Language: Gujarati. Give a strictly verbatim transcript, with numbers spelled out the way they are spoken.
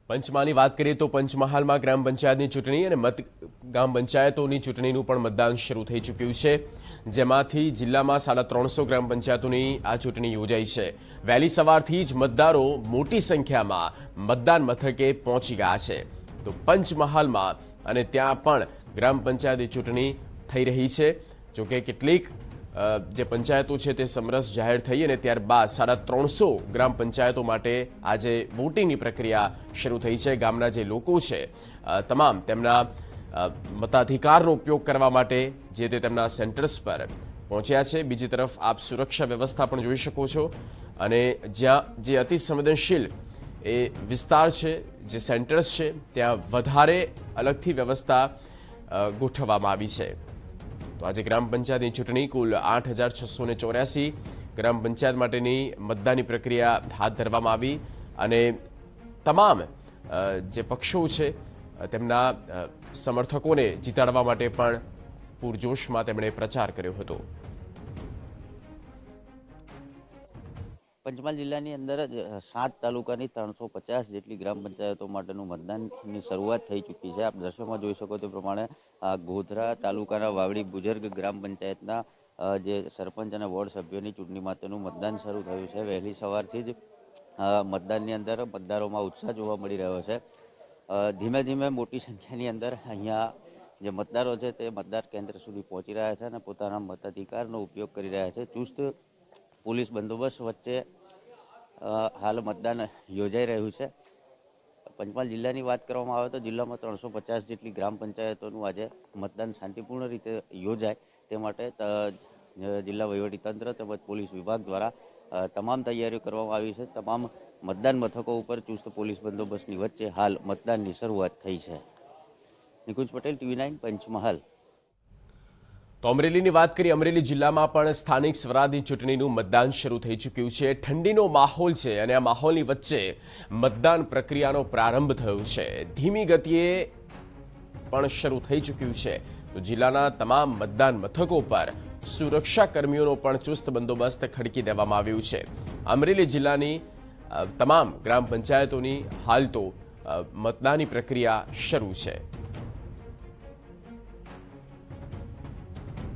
પંચમહાલની વાત કરીએ તો પંચમહાલમાં ગ્રામ પંચાયતની ચૂંટણી અને મત ગ્રામ પંચાયતોની ચૂંટણીનું પણ મતદાન શરૂ થઈ ચૂક્યું છે, જેમાંથી જિલ્લામાં સાડા ત્રણસો ગ્રામ પંચાયતોની આ ચૂંટણી યોજાઈ છે। વહેલી સવારથી જ મતદારો મોટી સંખ્યામાં મતદાન મથકે પહોંચી ગયા છે। તો પંચમહાલમાં અને ત્યાં પણ ગ્રામ પંચાયતની ચૂંટણી થઈ રહી છે। જોકે કેટલીક જે પંચાયતો છે તે સમરસ જાહેર થઈ અને ત્યારબાદ સાડા ત્રણસો ગ્રામ પંચાયતો માટે આજે વોટિંગની પ્રક્રિયા શરૂ થઈ છે। ગામના જે લોકો છે તમામ તેમના મતાધિકારનો ઉપયોગ કરવા માટે જે તે તેમના સેન્ટર્સ પર પહોંચ્યા છે। બીજી તરફ આપ સુરક્ષા વ્યવસ્થા પણ જોઈ શકો છો અને જ્યાં જે અતિ સંવેદનશીલ એ વિસ્તાર છે, જે સેન્ટર્સ છે, ત્યાં વધારે અલગથી વ્યવસ્થા ગોઠવવામાં આવી છે। તો આજે ગ્રામ પંચાયતની ચૂંટણી કુલ આઠ હજાર છસો ને ચોર્યાસી ગ્રામ પંચાયત માટેની મતદાનની પ્રક્રિયા હાથ ધરવામાં આવી અને તમામ જે પક્ષો છે તેમના સમર્થકોને જીતાડવા માટે પણ પૂરજોશમાં તેમણે પ્રચાર કર્યો હતો। પંચમહાલ જિલ્લાની અંદર જ સાત તાલુકાની ત્રણસો પચાસ જેટલી ગ્રામ પંચાયતો માટેનું મતદાનની શરૂઆત થઈ ચૂકી છે। આપ દ્રશ્યોમાં જોઈ શકો તે પ્રમાણે ગોધરા તાલુકાના વાવડી બુજર્ગ ગ્રામ પંચાયતના જે સરપંચ અને વોર્ડ સભ્યોની ચૂંટણી માટેનું મતદાન શરૂ થયું છે। વહેલી સવારથી જ મતદાનની અંદર મતદારોમાં ઉત્સાહ જોવા મળી રહ્યો છે। ધીમે ધીમે મોટી સંખ્યાની અંદર અહીંયા જે મતદારો છે તે મતદાર કેન્દ્ર સુધી પહોંચી રહ્યા છે અને પોતાના મતાધિકારનો ઉપયોગ કરી રહ્યા છે। ચુસ્ત પોલીસ બંદોબસ્ત વચ્ચે હાલ મતદાન યોજાઈ રહ્યું છે। પંચમહાલ જિલ્લાની વાત કરવામાં આવે તો જિલ્લામાં ત્રણસો પચાસ જેટલી ગ્રામ પંચાયતોનું આજે મતદાન શાંતિપૂર્ણ રીતે યોજાય તે માટે જિલ્લા વહીવટીતંત્ર તેમજ પોલીસ વિભાગ દ્વારા તમામ તૈયારીઓ કરવામાં આવી છે। તમામ મતદાન મથકો ઉપર ચુસ્ત પોલીસ બંદોબસ્તની વચ્ચે હાલ મતદાનની શરૂઆત થઈ છે। Nikunj Patel, TV nine, Panchmahal. તો અમરેલીની વાત કરીએ, અમરેલી જિલ્લામાં પણ સ્થાનિક સ્વરાજની ચૂંટણીનું મતદાન શરૂ થઈ ચૂક્યું છે। ઠંડીનો માહોલ છે અને આ માહોલની વચ્ચે મતદાન પ્રક્રિયાનો પ્રારંભ થયો છે, ધીમી ગતિએ પણ શરૂ થઈ ચૂક્યું છે। તો જિલ્લાના તમામ મતદાન મથકો પર સુરક્ષા કર્મીઓનો પણ ચુસ્ત બંદોબસ્ત ખડકી દેવામાં આવ્યું છે। અમરેલી જિલ્લાની તમામ ગ્રામ પંચાયતોની હાલ તો મતદાનની પ્રક્રિયા શરૂ છે।